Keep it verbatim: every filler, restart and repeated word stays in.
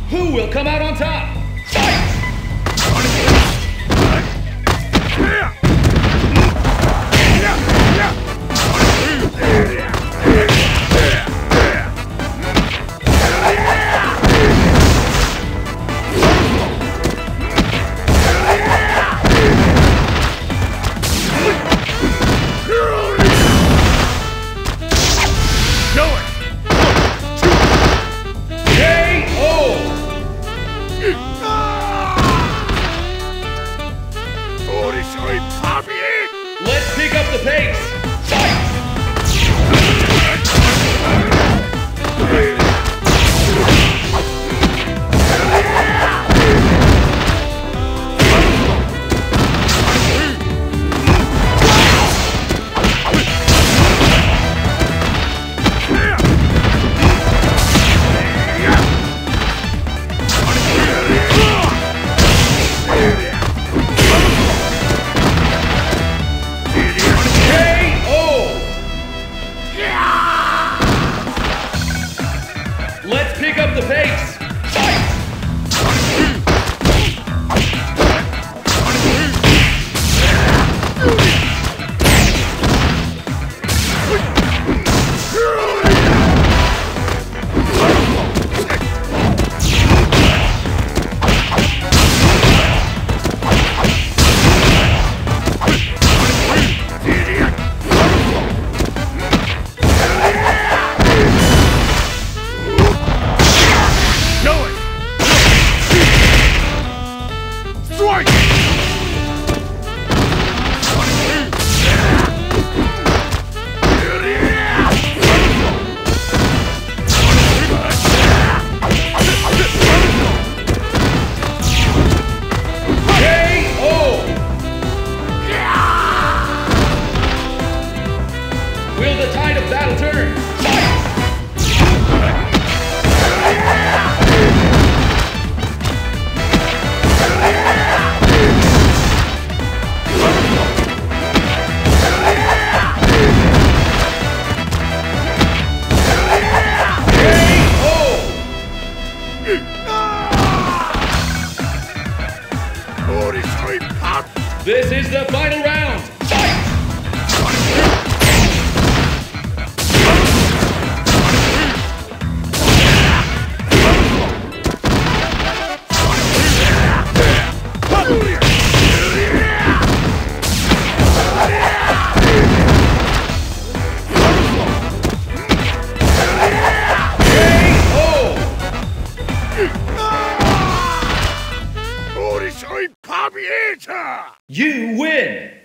Who will come out on top? Fight! Let's pick up the pace. Fight! Let's pick up the pace. Fight! Will the tide of battle turn? Fight! This is the final round. Fight! You win!